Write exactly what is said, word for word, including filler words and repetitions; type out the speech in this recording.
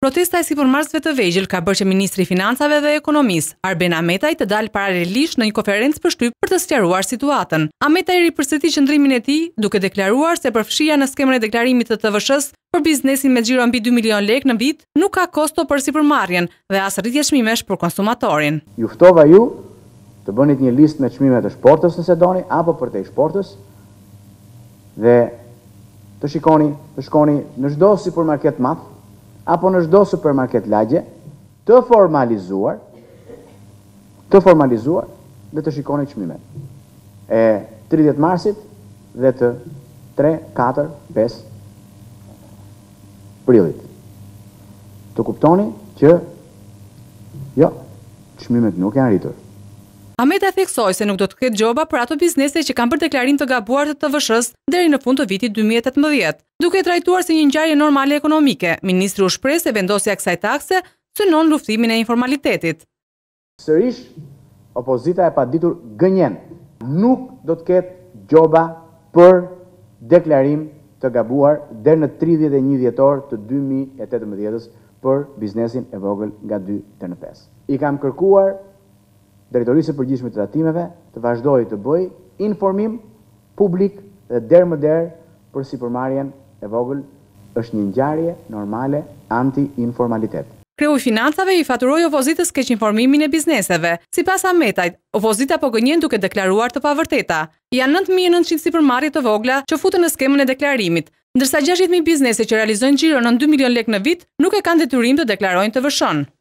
Protesta e sipërmarrësve të vegjël ka bërë që Ministri i Financave dhe Ekonomisë, Arben Ametaj, të dalë paralelisht në një konferencë për shtyp për të sqaruar situatën. Ametaj ripërsëri qëndrimin e tij, duke deklaruar se përfshirja në skemën e deklarimit të T V S-s për biznesin me xhiro mbi dy milion lekë në vit nuk ka kosto për sipërmarrjen dhe as rritje çmimesh për konsumatorin. Ju ftova ju të bënit një listë me çmimet të shportës nëse doni, apo për te shportës, dhe të shikoni, të shkoni në çdo supermarket madh apo në çdo supermarket lagje, të formalizuar, të formalizuar dhe të shikoni çmimet e tridhjetë marsit dhe të tre, katër, pesë prillit. Të kuptoni që jo, çmimet nuk janë rritur. Ametaj theksoi se nuk do të ketë gjoba për ato biznese që kanë bërë deklarim të gabuar të T V S-s deri në fund të vitit dy mijë e tetëmbëdhjetë. Duke trajtuar si një ngjarje normale ekonomike, ministri u shpreh se vendosja e kësaj takse synon luftimin e informalitetit. Sërish, opozita e paditur gënjen. Nuk do të ketë gjoba për deklarim të gabuar deri në tridhjetë e një dhjetor të dy mijë e tetëmbëdhjetës për biznesin e vogël nga dy deri në pesë. I kam kërkuar Drejtorisë së Përgjithshme të Tatimeve të vazhdojë të bëj informim publik dhe derë më derë për sipërmarrjen e vogël. Është një ngjarje normale anti-informalitet. Kreu i Financave i faturoi opozitës keq informimin e bizneseve. Sipas Ametajt, opozita po gënjen duke deklaruar të pavërteta. Janë nëntë mijë e nëntëqind sipërmarrje të vogla që futen në skemën e deklarimit, ndërsa gjashtëdhjetë mijë biznese që realizojnë xhiro në dy milion lekë në vit nuk e kanë detyrim të deklarojnë T V S-n.